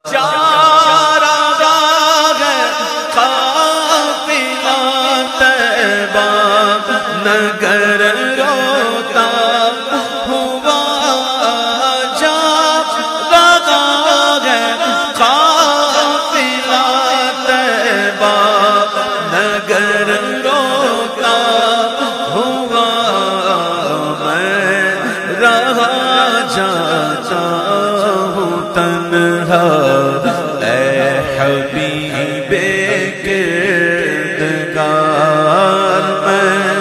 नगर रोता हुआ जा रहा है काफिला तैबा, नगर रोता हुआ मैं रहा जाता हूँ तन्हा। ऐ हबीबे किरदगार मैं